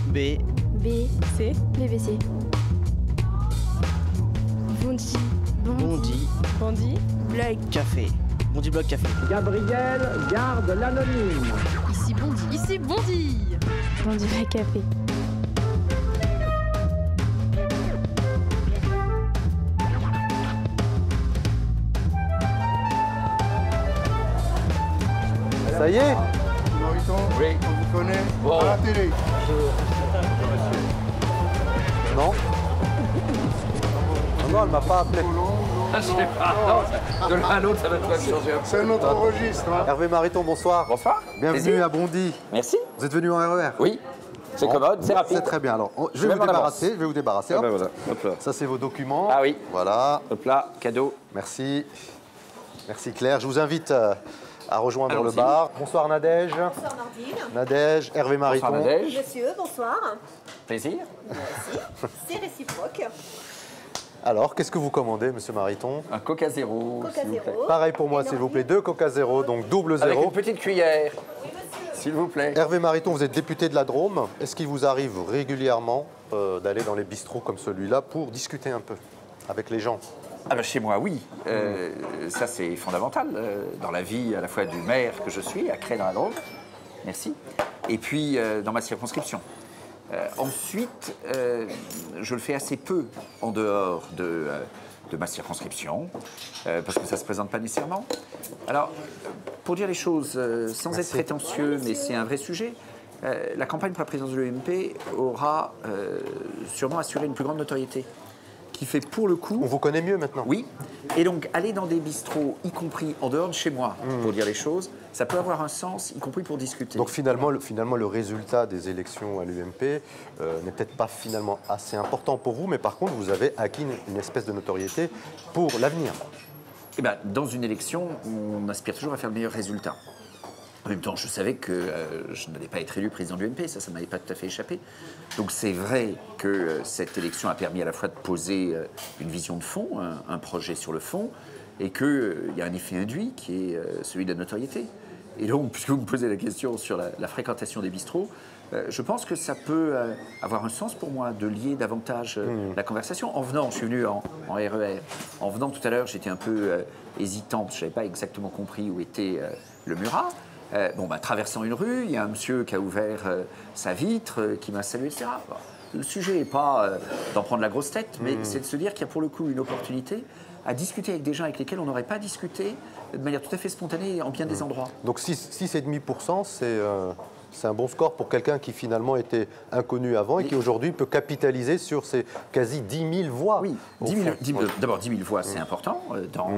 B. B. C. BBC. Bondi. Bondi. Bandit. Blog. Café. Bondi Blog Café. Gabriel garde l'anonyme. Ici Bondy. Ici Bondy. Bondi Blog Café. Ça y est? Oui. On vous connaît Bon. à la télé. Non? Non, elle m'a pas appelé. Je sais pas. Non, de l'un à l'autre, ça va pas changer un peu. C'est notre registre. Hein. Hervé Mariton, bonsoir. Bonsoir. Bienvenue Plaisir. à Bondy. Merci. Vous êtes venu en RER? Oui. C'est commode, c'est rapide. C'est très bien. Alors, je vais Même vous en avance. débarrasser. Je vais vous débarrasser. Ah Hop. ben voilà. Hop là. Ça, c'est vos documents. Ah oui. Voilà. Hop là, cadeau. Merci. Merci Claire. Je vous invite à rejoindre le Allons-y. bar. Bonsoir Nadège. Bonsoir Nordine. Nadège, Hervé Mariton. Bonsoir Nadège. Monsieur, bonsoir. Plaisir. C'est réciproque. Alors, qu'est-ce que vous commandez, monsieur Mariton? Un Coca Zéro. Coca s'il vous plaît. Zéro. Pareil pour moi, s'il vous plaît. 2 Coca Zéro, donc double Avec zéro. une petite cuillère. S'il vous plaît. Hervé Mariton, vous êtes député de la Drôme. Est-ce qu'il vous arrive régulièrement d'aller dans les bistrots comme celui-là pour discuter un peu avec les gens? Ah ben chez moi, oui. Ça, c'est fondamental dans la vie à la fois du maire que je suis, à Cré dans la Drôme. Merci. Et puis dans ma circonscription. Ensuite, je le fais assez peu en dehors de ma circonscription, parce que ça ne se présente pas nécessairement. Alors, pour dire les choses sans être prétentieux, mais c'est un vrai sujet, la campagne pour la présidence de l'UMP aura sûrement assuré une plus grande notoriété, qui fait pour le coup... On vous connaît mieux maintenant? Oui, et donc aller dans des bistrots, y compris en dehors de chez moi, pour dire les choses, ça peut avoir un sens, y compris pour discuter. Donc finalement, le résultat des élections à l'UMP n'est peut-être pas finalement assez important pour vous, mais par contre, vous avez acquis une espèce de notoriété pour l'avenir. Eh ben, dans une élection, on aspire toujours à faire le meilleur résultat. En même temps, je savais que je n'allais pas être élu président de l'UMP, ça ne m'avait pas tout à fait échappé. Donc c'est vrai que cette élection a permis à la fois de poser une vision de fond, un projet sur le fond, et qu'il y a un effet induit qui est celui de la notoriété. Et donc, puisque vous me posez la question sur la fréquentation des bistrots, je pense que ça peut avoir un sens pour moi de lier davantage la conversation. En venant, je suis venu en RER. En venant tout à l'heure, j'étais un peu hésitant, parce que je n'avais pas exactement compris où était le Murat. Traversant une rue, il y a un monsieur qui a ouvert sa vitre, qui m'a salué, etc. Bon, le sujet n'est pas d'en prendre la grosse tête, mais c'est de se dire qu'il y a pour le coup une opportunité à discuter avec des gens avec lesquels on n'aurait pas discuté de manière tout à fait spontanée en bien des endroits. Donc 6,5%, c'est un bon score pour quelqu'un qui finalement était inconnu avant et qui aujourd'hui peut capitaliser sur ces quasi 10 000 voix. Oui, d'abord 10 000 voix, c'est important dans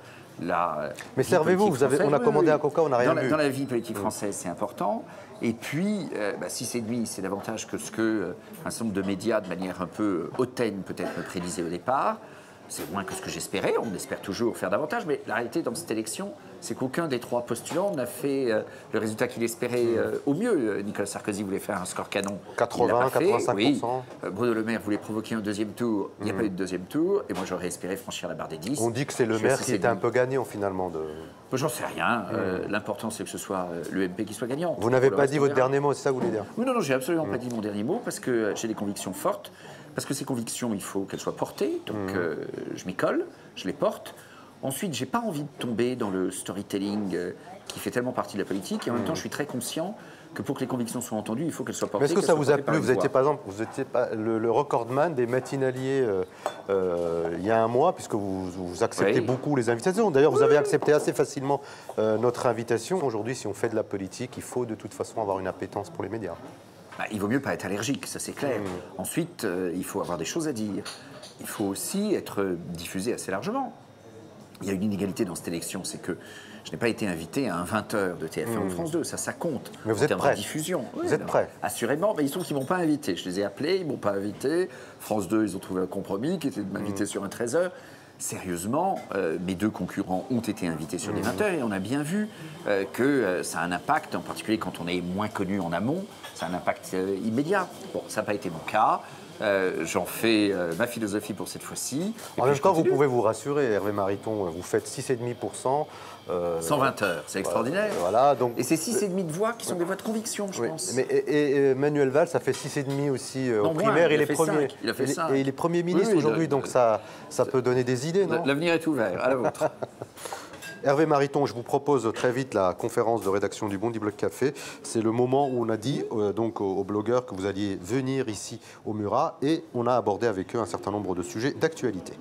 la Mais vie servez-vous, politique française. on a commandé un coca, on n'a rien bu. Dans la vie politique française, c'est important. Et puis, 6,5, c'est davantage que ce que un certain nombre de médias, de manière un peu hautaine peut-être, me prédisaient au départ. C'est moins que ce que j'espérais, on espère toujours faire davantage, mais la réalité dans cette élection, c'est qu'aucun des trois postulants n'a fait le résultat qu'il espérait au mieux. Nicolas Sarkozy voulait faire un score canon. 80, 85%. Oui. Bruno Le Maire voulait provoquer un deuxième tour, il n'y a pas eu de deuxième tour, et moi j'aurais espéré franchir la barre des 10. On dit que c'est le maire qui était un peu gagnant finalement. J'en sais rien, l'important c'est que ce soit l'UMP qui soit gagnant. Vous n'avez pas dit votre dernier mot, c'est ça que vous voulez dire? Oui, non, j'ai absolument pas dit mon dernier mot, parce que j'ai des convictions fortes. Parce que ces convictions, il faut qu'elles soient portées, donc je m'y colle, je les porte. Ensuite, j'ai pas envie de tomber dans le storytelling qui fait tellement partie de la politique, et en même temps, je suis très conscient que pour que les convictions soient entendues, il faut qu'elles soient portées. Mais est-ce que ça vous a plu? Vous étiez par par exemple, vous étiez le recordman des matinaliers il y a un mois, puisque vous acceptez beaucoup les invitations. D'ailleurs, vous avez accepté assez facilement notre invitation. Aujourd'hui, si on fait de la politique, il faut de toute façon avoir une appétence pour les médias. Il vaut mieux pas être allergique, ça c'est clair. Ensuite, il faut avoir des choses à dire. Il faut aussi être diffusé assez largement. Il y a une inégalité dans cette élection, c'est que je n'ai pas été invité à un 20h de TF1 ou France 2, ça compte. Mais vous en êtes termes prêt. de diffusion. Vous êtes prêt. Assurément, mais ils sont qu'ils ne m'ont pas invité. Je les ai appelés, ils ne m'ont pas invité. France 2, ils ont trouvé un compromis qui était de m'inviter sur un 13h. Sérieusement, mes deux concurrents ont été invités sur des 20h et on a bien vu que ça a un impact, en particulier quand on est moins connu en amont, ça a un impact immédiat. Bon, ça n'a pas été mon cas. J'en fais ma philosophie pour cette fois-ci. En même temps, vous pouvez vous rassurer, Hervé Mariton, vous faites 6,5%. 120 heures, c'est extraordinaire. Voilà, donc, et c'est 6,5 de voix qui sont des voix de conviction, je pense. Mais, et Manuel Valls, ça fait 6,5 aussi au primaire. Il a fait 5. Il a fait 5. Et il est Premier ministre aujourd'hui, donc ça peut donner des idées, non? L'avenir est ouvert, à la vôtre. Hervé Mariton, je vous propose très vite la conférence de rédaction du Bondi Bloc Café. C'est le moment où on a dit donc aux blogueurs que vous alliez venir ici au Murat et on a abordé avec eux un certain nombre de sujets d'actualité.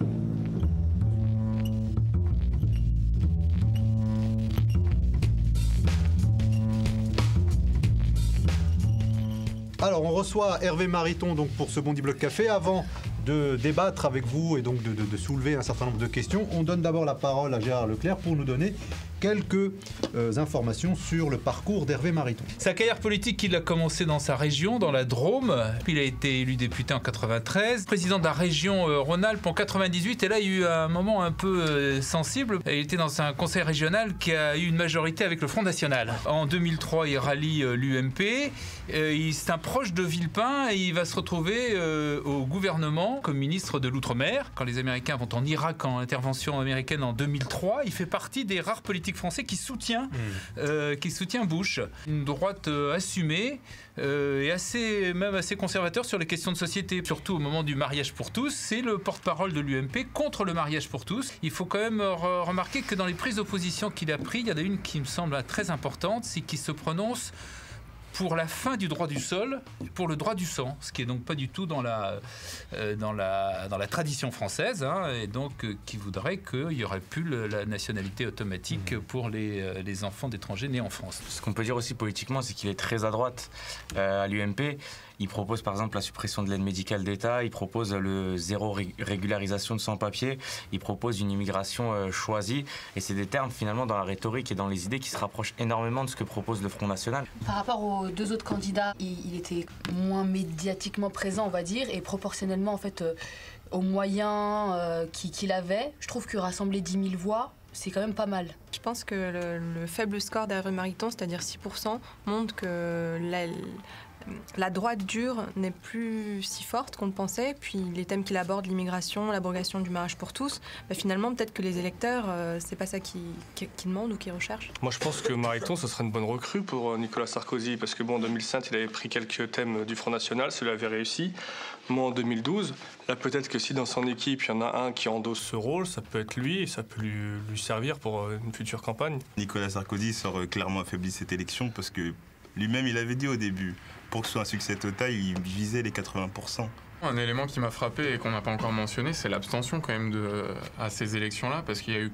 Alors, on reçoit Hervé Mariton donc, pour ce Bondi Bloc Café. Avant de débattre avec vous et donc de soulever un certain nombre de questions, on donne d'abord la parole à Gérard Leclerc pour nous donner quelques informations sur le parcours d'Hervé Mariton. Sa carrière politique, il a commencé dans sa région, dans la Drôme. Puis il a été élu député en 93, président de la région Rhône-Alpes en 98. Et là, il y a eu un moment un peu sensible. Il était dans un conseil régional qui a eu une majorité avec le Front National. En 2003, il rallie l'UMP. Il est un proche de Villepin et il va se retrouver au gouvernement comme ministre de l'Outre-mer. Quand les Américains vont en Irak en intervention américaine en 2003, il fait partie des rares politiques français qui soutient Bush. Une droite assumée et même assez conservateur sur les questions de société. Surtout au moment du mariage pour tous, c'est le porte-parole de l'UMP contre le mariage pour tous. Il faut quand même remarquer que dans les prises d'opposition qu'il a prises, il y en a une qui me semble très importante, c'est qu'il se prononce pour la fin du droit du sol, pour le droit du sang, ce qui est donc pas du tout dans la tradition française, hein, et donc qui voudrait qu'il y aurait plus la nationalité automatique pour les enfants d'étrangers nés en France. Ce qu'on peut dire aussi politiquement, c'est qu'il est très à droite à l'UMP. Il propose par exemple la suppression de l'aide médicale d'État, il propose le zéro régularisation de sans-papiers, il propose une immigration choisie. Et c'est des termes finalement dans la rhétorique et dans les idées qui se rapprochent énormément de ce que propose le Front National. Par rapport aux deux autres candidats, il était moins médiatiquement présent, on va dire, et proportionnellement en fait aux moyens qu'il avait. Je trouve que rassembler 10 000 voix, c'est quand même pas mal. Je pense que le faible score d'Hervé Mariton, c'est-à-dire 6%, montre que la droite dure n'est plus si forte qu'on le pensait. Puis les thèmes qu'il aborde, l'immigration, l'abrogation du mariage pour tous, finalement peut-être que les électeurs, c'est pas ça qu'ils demandent ou qu'ils recherchent. Moi je pense que Mariton, ce serait une bonne recrue pour Nicolas Sarkozy, parce que bon, en 2005, il avait pris quelques thèmes du Front National, cela avait réussi. Moi en 2012, là peut-être que si dans son équipe, il y en a un qui endosse ce rôle, ça peut être lui et ça peut lui servir pour une future campagne. Nicolas Sarkozy sort clairement affaibli cette élection parce que lui-même, il avait dit au début, pour que ce soit un succès total, il visait les 80%. Un élément qui m'a frappé et qu'on n'a pas encore mentionné, c'est l'abstention quand même à ces élections-là, parce qu'il y a eu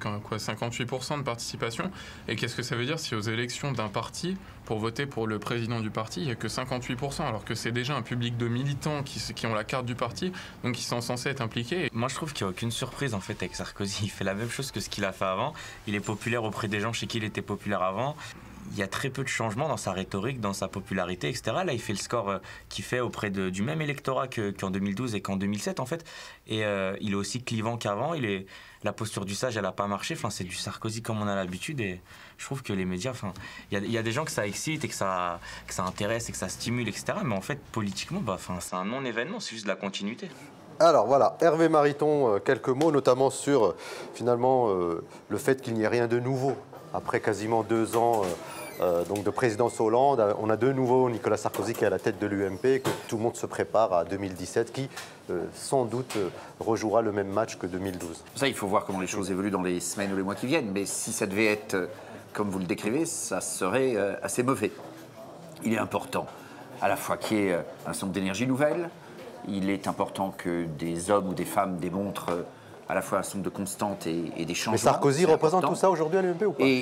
58% de participation. Et qu'est-ce que ça veut dire si aux élections d'un parti, pour voter pour le président du parti, il n'y a que 58%, alors que c'est déjà un public de militants qui ont la carte du parti, donc qui sont censés être impliqués. Moi je trouve qu'il n'y a aucune surprise en fait avec Sarkozy. Il fait la même chose que ce qu'il a fait avant. Il est populaire auprès des gens chez qui il était populaire avant. Il y a très peu de changements dans sa rhétorique, dans sa popularité, etc. Là, il fait le score qu'il fait auprès du même électorat qu'en 2012 et qu'en 2007, en fait. Et il est aussi clivant qu'avant. La posture du sage, elle n'a pas marché. Enfin, c'est du Sarkozy comme on a l'habitude. Et je trouve que les médias... Il y a des gens que ça excite et que ça intéresse et que ça stimule, etc. Mais en fait, politiquement, c'est un non-événement. C'est juste de la continuité. Alors voilà, Hervé Mariton, quelques mots, notamment sur finalement le fait qu'il n'y ait rien de nouveau. Après quasiment 2 ans donc de présidence Hollande, on a de nouveau Nicolas Sarkozy qui est à la tête de l'UMP, que tout le monde se prépare à 2017, qui sans doute rejouera le même match que 2012. Ça, il faut voir comment les choses évoluent dans les semaines ou les mois qui viennent, mais si ça devait être comme vous le décrivez, ça serait assez mauvais. Il est important à la fois qu'il y ait un centre d'énergie nouvelle, il est important que des hommes ou des femmes démontrent à la fois un somme de constantes et des changements. Mais Sarkozy représente tout ça aujourd'hui à l'UMP ou pas?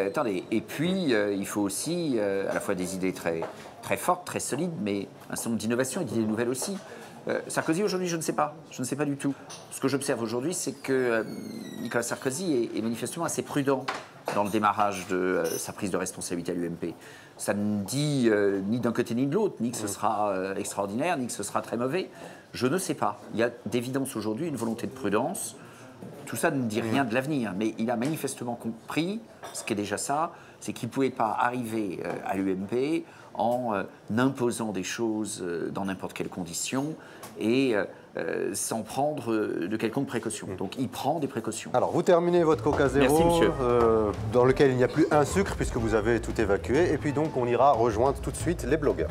Et puis, il faut aussi à la fois des idées très, très fortes, très solides, mais un certain nombre d'innovations et d'idées nouvelles aussi. Sarkozy, aujourd'hui, je ne sais pas. Je ne sais pas du tout. Ce que j'observe aujourd'hui, c'est que Nicolas Sarkozy est manifestement assez prudent dans le démarrage de sa prise de responsabilité à l'UMP. Ça ne dit ni d'un côté ni de l'autre, ni que ce sera extraordinaire, ni que ce sera très mauvais. Je ne sais pas. Il y a d'évidence aujourd'hui une volonté de prudence. Tout ça ne dit rien de l'avenir, mais il a manifestement compris, ce qui est déjà ça, c'est qu'il ne pouvait pas arriver à l'UMP en imposant des choses dans n'importe quelles conditions et sans prendre de quelconque précaution. Donc il prend des précautions. Alors vous terminez votre Coca Zéro, Merci, monsieur. Dans lequel il n'y a plus un sucre puisque vous avez tout évacué. Et puis donc on ira rejoindre tout de suite les blogueurs.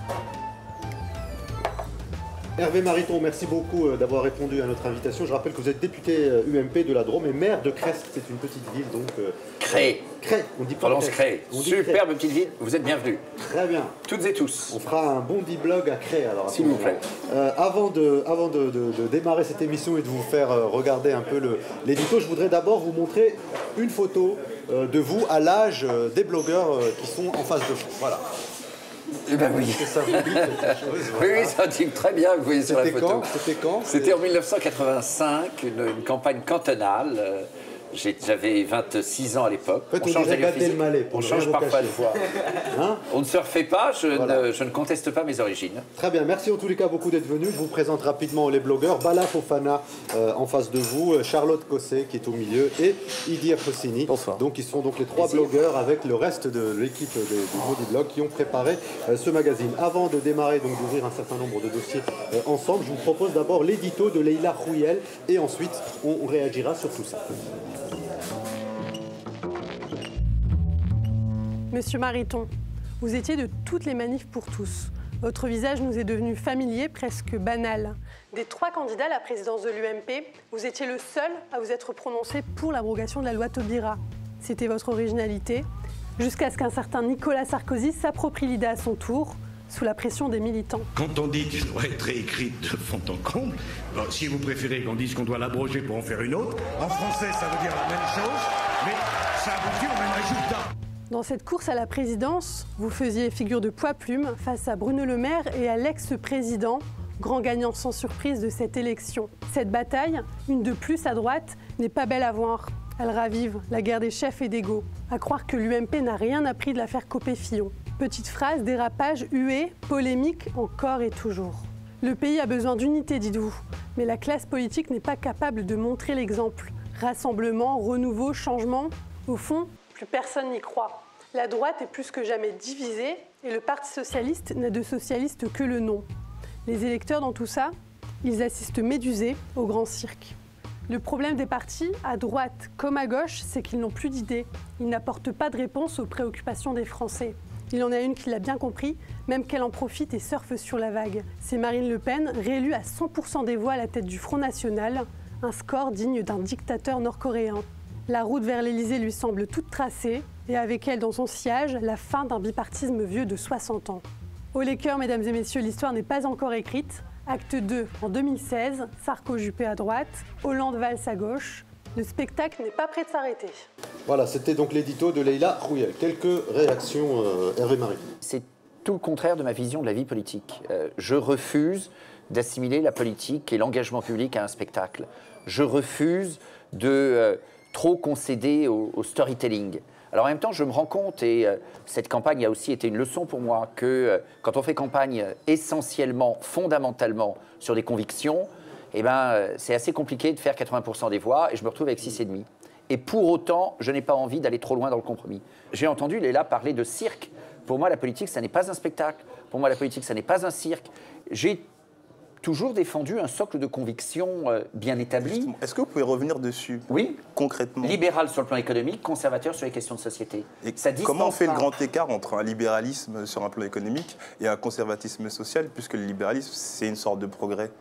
Hervé Mariton, merci beaucoup d'avoir répondu à notre invitation. Je rappelle que vous êtes député UMP de la Drôme et maire de Crest, c'est une petite ville donc... Cré. Cré, on dit pas Prononce Cré. Superbe petite ville, vous êtes bienvenus. Très bien. Toutes et tous. On fera un bon blog à Cré alors. S'il vous plaît. Avant de démarrer cette émission et de vous faire regarder un peu l'édito, je voudrais d'abord vous montrer une photo de vous à l'âge des blogueurs qui sont en face de vous. Voilà. Eh ben oui. Ça vous dit quelque chose, voilà. Oui, ça dit très bien, vous voyez sur la photo. C'était quand? C'était en 1985, une campagne cantonale. J'avais 26 ans à l'époque. En fait, on dirait Gad Elmaleh, on change parfois de voix. Hein, on ne se refait pas, Voilà. je ne conteste pas mes origines. Très bien, merci en tous les cas beaucoup d'être venus. Je vous présente rapidement les blogueurs. Bala Fofana en face de vous, Charlotte Cosset qui est au milieu et Idir Hosseini. Bonsoir. Donc ils sont donc les trois blogueurs avec le reste de l'équipe du Maudit Blog qui ont préparé ce magazine. Avant de démarrer, donc d'ouvrir un certain nombre de dossiers ensemble, je vous propose d'abord l'édito de Leïla Rouyel et ensuite on réagira sur tout ça. Monsieur Mariton, vous étiez de toutes les manifs pour tous. Votre visage nous est devenu familier, presque banal. Des 3 candidats à la présidence de l'UMP, vous étiez le seul à vous être prononcé pour l'abrogation de la loi Taubira. C'était votre originalité, jusqu'à ce qu'un certain Nicolas Sarkozy s'approprie l'idée à son tour, sous la pression des militants. Quand on dit qu'elle doit être réécrite de fond en comble, bon, si vous préférez qu'on dise qu'on doit l'abroger pour en faire une autre, en français ça veut dire la même chose, mais ça aboutit au même résultat. Dans cette course à la présidence, vous faisiez figure de poids-plume face à Bruno Le Maire et à l'ex-président, grand gagnant sans surprise de cette élection. Cette bataille, une de plus à droite, n'est pas belle à voir. Elle ravive la guerre des chefs et d'égos. À croire que l'UMP n'a rien appris de l'affaire Copé-Fillon. Petite phrase, dérapage, huée, polémique, encore et toujours. Le pays a besoin d'unité, dites-vous. Mais la classe politique n'est pas capable de montrer l'exemple. Rassemblement, renouveau, changement, au fond, plus personne n'y croit. La droite est plus que jamais divisée et le Parti socialiste n'a de socialiste que le nom. Les électeurs dans tout ça, ils assistent médusés au grand cirque. Le problème des partis, à droite comme à gauche, c'est qu'ils n'ont plus d'idées. Ils n'apportent pas de réponse aux préoccupations des Français. Il en a une qui l'a bien compris, même qu'elle en profite et surfe sur la vague. C'est Marine Le Pen, réélue à 100% des voix à la tête du Front National, un score digne d'un dictateur nord-coréen. La route vers l'Élysée lui semble toute tracée, et avec elle dans son sillage, la fin d'un bipartisme vieux de 60 ans. Au les cœurs, mesdames et messieurs, l'histoire n'est pas encore écrite. Acte 2 en 2016, Sarko-Juppé à droite, Hollande-Valls à gauche. Le spectacle n'est pas prêt de s'arrêter. Voilà, c'était donc l'édito de Leïla Rouyel. Quelques réactions, Hervé Marie. C'est tout le contraire de ma vision de la vie politique. Je refuse d'assimiler la politique et l'engagement public à un spectacle. Je refuse de trop concéder au storytelling. Alors en même temps, je me rends compte, et cette campagne a aussi été une leçon pour moi, que quand on fait campagne essentiellement, fondamentalement sur des convictions, eh ben, c'est assez compliqué de faire 80% des voix, et je me retrouve avec 6,5. Et pour autant, je n'ai pas envie d'aller trop loin dans le compromis. J'ai entendu Leïla parler de cirque. Pour moi, la politique, ça n'est pas un spectacle. Pour moi, la politique, ça n'est pas un cirque. J'ai toujours défendu un socle de conviction bien établi. Est-ce que vous pouvez revenir dessus? Oui. Concrètement. Libéral sur le plan économique, conservateur sur les questions de société. Et ça comment on fait pas. le grand écart entre un libéralisme sur un plan économique et un conservatisme social, puisque le libéralisme, c'est une sorte de progrès?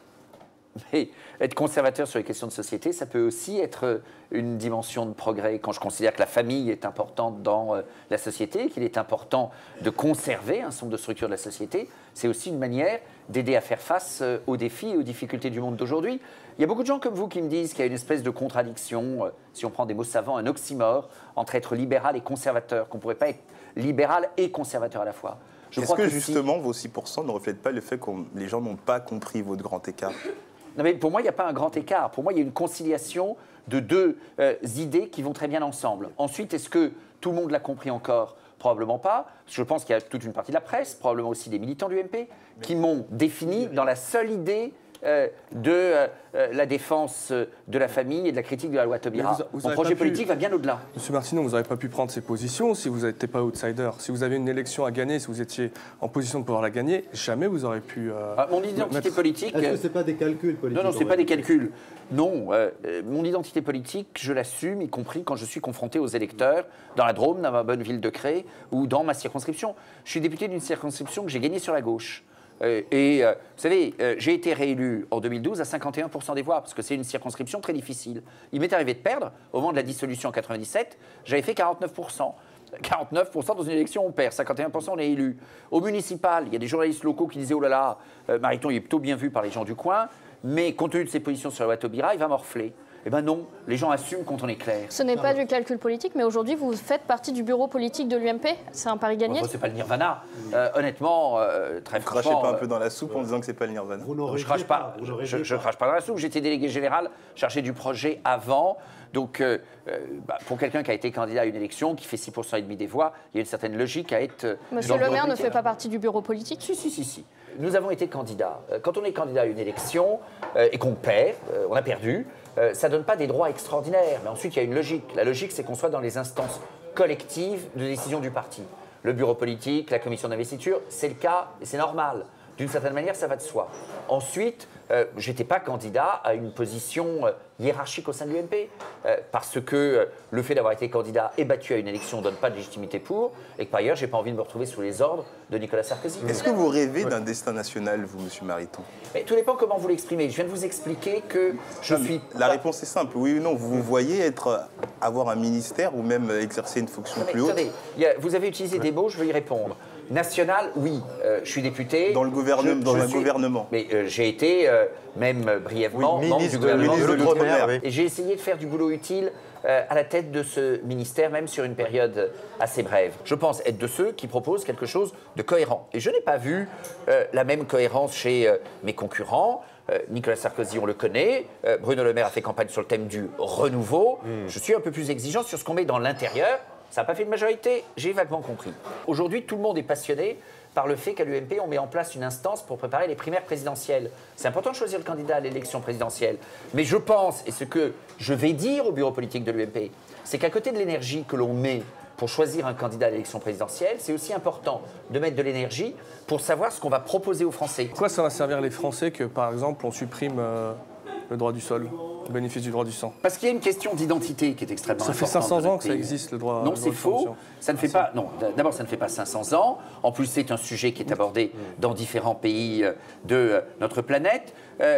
Mais être conservateur sur les questions de société, ça peut aussi être une dimension de progrès. Quand je considère que la famille est importante dans la société, qu'il est important de conserver un certain nombre de structures de la société, c'est aussi une manière d'aider à faire face aux défis et aux difficultés du monde d'aujourd'hui. Il y a beaucoup de gens comme vous qui me disent qu'il y a une espèce de contradiction, si on prend des mots savants, un oxymore, entre être libéral et conservateur, qu'on ne pourrait pas être libéral et conservateur à la fois. Est-ce que justement vos 6% ne reflètent pas le fait que les gens n'ont pas compris votre grand écart? Non, mais pour moi, il n'y a pas un grand écart. Pour moi, il y a une conciliation de deux idées qui vont très bien ensemble. Ensuite, est-ce que tout le monde l'a compris encore? Probablement pas. Je pense qu'il y a toute une partie de la presse, probablement aussi des militants de l'UMP, qui m'ont défini dans la seule idée de la défense de la famille et de la critique de la loi Taubira. Mon projet politique va bien au-delà. Monsieur Martineau, vous n'auriez pas pu prendre ces positions si vous n'étiez pas outsider. Si vous avez une élection à gagner, si vous étiez en position de pouvoir la gagner, jamais vous auriez pu... mon identité politique... Est-ce que ce n'est pas des calculs politiques? Non, ce n'est pas des calculs. Non, mon identité politique, je l'assume, y compris quand je suis confronté aux électeurs, dans la Drôme, dans ma bonne ville de Cré, ou dans ma circonscription. Je suis député d'une circonscription que j'ai gagnée sur la gauche. Vous savez, j'ai été réélu en 2012 à 51% des voix, parce que c'est une circonscription très difficile. Il m'est arrivé de perdre, au moment de la dissolution en 97, j'avais fait 49%. 49% dans une élection, on perd. 51%, on est élu. Au municipal, il y a des journalistes locaux qui disaient « Oh là là, Mariton, il est plutôt bien vu par les gens du coin, mais compte tenu de ses positions sur la loi Taubira, il va morfler. » Eh bien non, les gens assument quand on est clair. Ce n'est pas du calcul politique, mais aujourd'hui, vous faites partie du bureau politique de l'UMP. C'est un pari gagné. C'est pas le nirvana. Honnêtement, très franchement... Crachez pas un peu dans la soupe en disant que c'est pas le nirvana. Je crache pas. Je crache pas dans la soupe. J'étais délégué général, chargé du projet avant. Donc, pour quelqu'un qui a été candidat à une élection, qui fait 6% et demi des voix, il y a une certaine logique à être... Monsieur le maire ne fait pas partie du bureau politique? Si. Nous avons été candidats. Quand on est candidat à une élection et qu'on perd, on a perdu, ça ne donne pas des droits extraordinaires. Mais ensuite, il y a une logique. La logique, c'est qu'on soit dans les instances collectives de décision du parti. Le bureau politique, la commission d'investiture, c'est le cas et c'est normal. D'une certaine manière, ça va de soi. Ensuite, je n'étais pas candidat à une position hiérarchique au sein de l'UMP, parce que le fait d'avoir été candidat et battu à une élection ne donne pas de légitimité pour, et que par ailleurs, je n'ai pas envie de me retrouver sous les ordres de Nicolas Sarkozy. Est-ce que vous rêvez d'un destin national, vous, monsieur Mariton? Mais tout dépend comment vous l'exprimez. Je viens de vous expliquer que je suis... La réponse est simple, oui ou non. Vous vous voyez avoir un ministère ou même exercer une fonction plus haute? Attendez, vous avez utilisé des mots, je veux y répondre. National, oui, je suis député. Dans le gouvernement. Mais j'ai été, même brièvement, membre du gouvernement de l'Outre-mer. Et j'ai essayé de faire du boulot utile à la tête de ce ministère, même sur une période assez brève. Je pense être de ceux qui proposent quelque chose de cohérent. Et je n'ai pas vu la même cohérence chez mes concurrents. Nicolas Sarkozy, on le connaît. Bruno Le Maire a fait campagne sur le thème du renouveau. Je suis un peu plus exigeant sur ce qu'on met dans l'intérieur. Ça n'a pas fait de majorité, j'ai vaguement compris. Aujourd'hui, tout le monde est passionné par le fait qu'à l'UMP, on met en place une instance pour préparer les primaires présidentielles. C'est important de choisir le candidat à l'élection présidentielle. Mais je pense, et ce que je vais dire au bureau politique de l'UMP, c'est qu'à côté de l'énergie que l'on met pour choisir un candidat à l'élection présidentielle, c'est aussi important de mettre de l'énergie pour savoir ce qu'on va proposer aux Français. Pourquoi ça va servir les Français que, par exemple, on supprime le droit du sol, le bénéfice du droit du sang? Parce qu'il y a une question d'identité qui est extrêmement importante. Ça fait 500 ans que ça existe, le droit. Non, c'est faux. Ça ne fait pas. Non, d'abord, ça ne fait pas 500 ans. En plus, c'est un sujet qui est abordé dans différents pays de notre planète.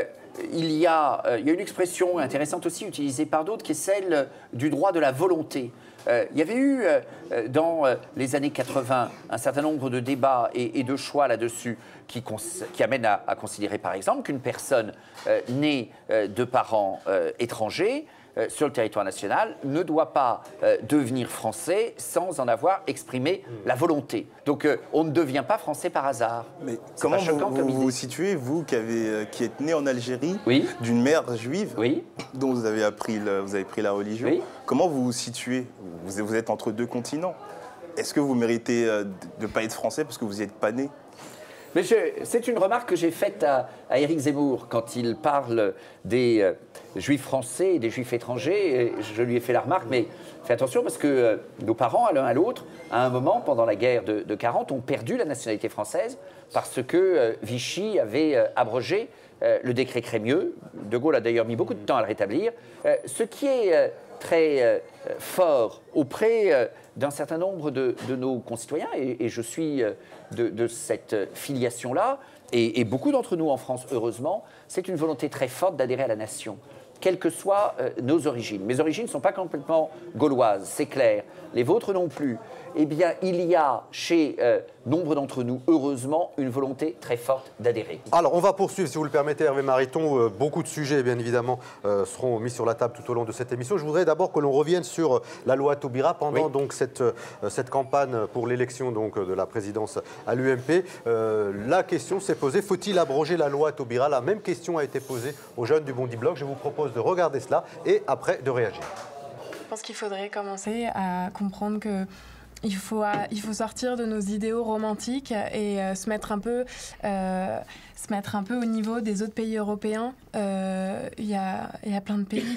Il y a une expression intéressante aussi utilisée par d'autres qui est celle du droit de la volonté. Il y avait eu dans les années 80 un certain nombre de débats et de choix là-dessus qui amènent à considérer par exemple qu'une personne née de parents étrangers sur le territoire national ne doit pas devenir français sans en avoir exprimé la volonté. Donc on ne devient pas français par hasard. Mais comment vous vous situez, vous qui êtes né en Algérie, d'une mère juive, dont vous avez pris la religion, comment vous vous situez? Vous êtes entre deux continents. Est-ce que vous méritez de ne pas être français parce que vous n'y êtes pas né? Mais c'est une remarque que j'ai faite à Éric Zemmour quand il parle des juifs français et des juifs étrangers. Et je lui ai fait la remarque, mais fais attention parce que nos parents, l'un à l'autre, à un moment, pendant la guerre de 40, ont perdu la nationalité française parce que Vichy avait abrogé le décret Crémieux. De Gaulle a d'ailleurs mis beaucoup de temps à le rétablir. Ce qui est très fort auprès d'un certain nombre de nos concitoyens, et je suis de cette filiation-là, et beaucoup d'entre nous en France, heureusement, c'est une volonté très forte d'adhérer à la nation, quelles que soient nos origines. Mes origines ne sont pas complètement gauloises, c'est clair, les vôtres non plus. Eh bien, il y a chez nombre d'entre nous, heureusement, une volonté très forte d'adhérer. Alors, on va poursuivre, si vous le permettez, Hervé Mariton. Beaucoup de sujets, bien évidemment, seront mis sur la table tout au long de cette émission. Je voudrais d'abord que l'on revienne sur la loi Taubira pendant donc cette campagne pour l'élection de la présidence à l'UMP. La question s'est posée, faut-il abroger la loi Taubira? La même question a été posée aux jeunes du Bondi Blog. Je vous propose de regarder cela et après de réagir. Je pense qu'il faudrait commencer à comprendre que il faut sortir de nos idéaux romantiques et se mettre un peu au niveau des autres pays européens. Il y a plein de pays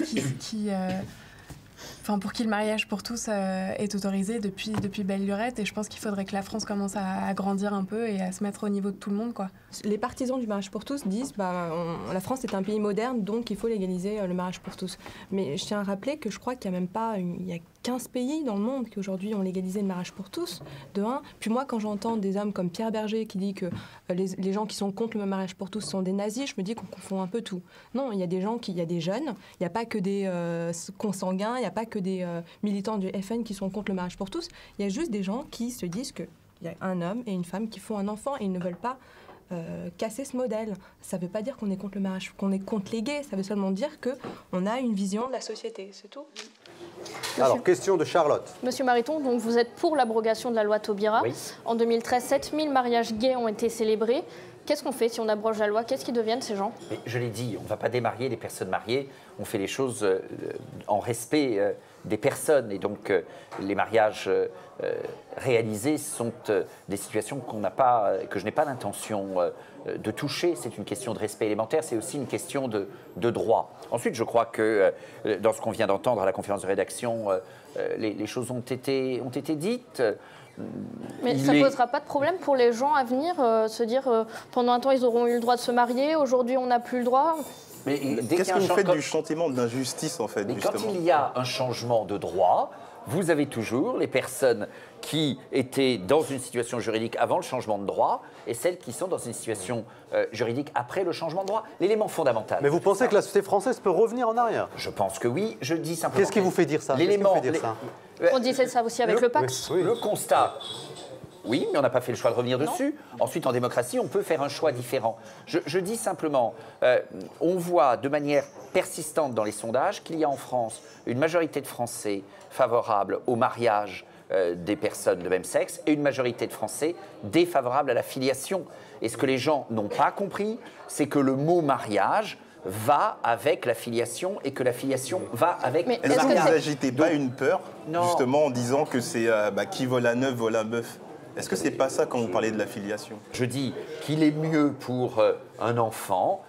pour qui le mariage pour tous est autorisé depuis belle lurette, et je pense qu'il faudrait que la France commence à grandir un peu et à se mettre au niveau de tout le monde, quoi. Les partisans du mariage pour tous disent la France est un pays moderne, donc il faut légaliser le mariage pour tous. Mais je tiens à rappeler que je crois qu'il y a même pas il y a 15 pays dans le monde qui aujourd'hui ont légalisé le mariage pour tous, de un. Puis moi, quand j'entends des hommes comme Pierre Berger qui dit que les gens qui sont contre le mariage pour tous sont des nazis, je me dis qu'on confond un peu tout. Non, il y a des gens il y a des jeunes, il n'y a pas que des consanguins, il n'y a pas que des militants du FN qui sont contre le mariage pour tous. Il y a juste des gens qui se disent qu'il y a un homme et une femme qui font un enfant et ils ne veulent pas casser ce modèle. Ça ne veut pas dire qu'on est contre le mariage, qu'on est contre les gays, ça veut seulement dire qu'on a une vision de la société, c'est tout. Alors, question de Charlotte. Monsieur Mariton, donc vous êtes pour l'abrogation de la loi Taubira. Oui. En 2013, 7000 mariages gays ont été célébrés. Qu'est-ce qu'on fait si on abroge la loi? Qu'est-ce qu'ils deviennent, ces gens? Mais je l'ai dit, on ne va pas démarier les personnes mariées. On fait les choses en respect des personnes. Et donc, les mariages réalisés sont des situations que je n'ai pas l'intention de toucher. C'est une question de respect élémentaire. C'est aussi une question de droit. Ensuite, je crois que dans ce qu'on vient d'entendre à la conférence de rédaction, les choses ont été dites. Mais ça ne posera pas de problème pour les gens à venir, se dire pendant un temps ils auront eu le droit de se marier, aujourd'hui on n'a plus le droit. Qu'est-ce que vous faites du sentiment d'injustice en fait? Mais quand il y a un changement de droit, vous avez toujours les personnes qui étaient dans une situation juridique avant le changement de droit et celles qui sont dans une situation juridique après le changement de droit. L'élément fondamental. Mais vous pensez que la société française peut revenir en arrière? Je pense que oui. Je dis simplement. Qu'est-ce qui vous fait dire ça? On disait ça aussi avec le Pax. Le constat. Oui, mais on n'a pas fait le choix de revenir dessus. Ensuite, en démocratie, on peut faire un choix différent. Je dis simplement, on voit de manière persistante dans les sondages qu'il y a en France une majorité de Français favorables au mariage des personnes de même sexe et une majorité de Français défavorables à la filiation. Et ce que les gens n'ont pas compris, c'est que le mot mariage va avec la filiation et que la filiation va avec le mariage. Est-ce que vous n'agitez pas une peur, justement, en disant que c'est qui vole un œuf, vole un bœuf? Est-ce que c'est pas ça quand vous parlez de la filiation? Je dis qu'il est mieux pour un enfant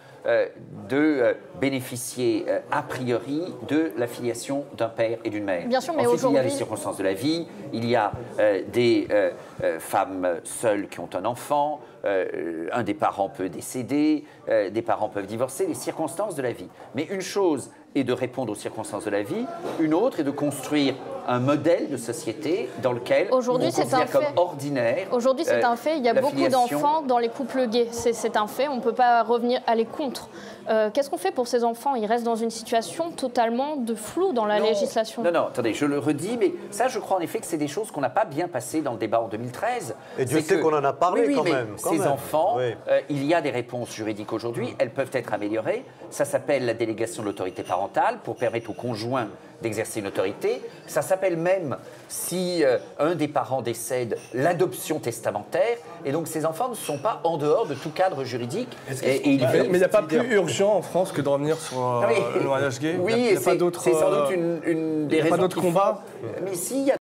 de bénéficier a priori de la filiation d'un père et d'une mère. Bien sûr, mais ensuite, il y a les aujourd'hui... circonstances de la vie, il y a des femmes seules qui ont un enfant, un des parents peut décéder, des parents peuvent divorcer, les circonstances de la vie. Mais une chose est de répondre aux circonstances de la vie, une autre est de construire un modèle de société dans lequel on considère comme ordinaire. Aujourd'hui, c'est un fait. Il y a beaucoup d'enfants dans les couples gays. C'est un fait. On ne peut pas aller contre. Qu'est-ce qu'on fait pour ces enfants? Ils restent dans une situation totalement de flou dans la législation. Non, attendez, je le redis, mais ça, je crois en effet que c'est des choses qu'on n'a pas bien passées dans le débat en 2013. Et Dieu sait qu'on en a parlé quand même. Ces enfants, il y a des réponses juridiques aujourd'hui. Elles peuvent être améliorées. Ça s'appelle la délégation de l'autorité parentale pour permettre aux conjoints d'exercer une autorité. Ça s'appelle même, si un des parents décède, l'adoption testamentaire. Et donc ces enfants ne sont pas en dehors de tout cadre juridique. Mais il n'y a pas plus urgent en France que de revenir sur le mariage gay? Oui, c'est sans doute une des raisons. Il n'y a pas d'autres combats? Mais si, il y a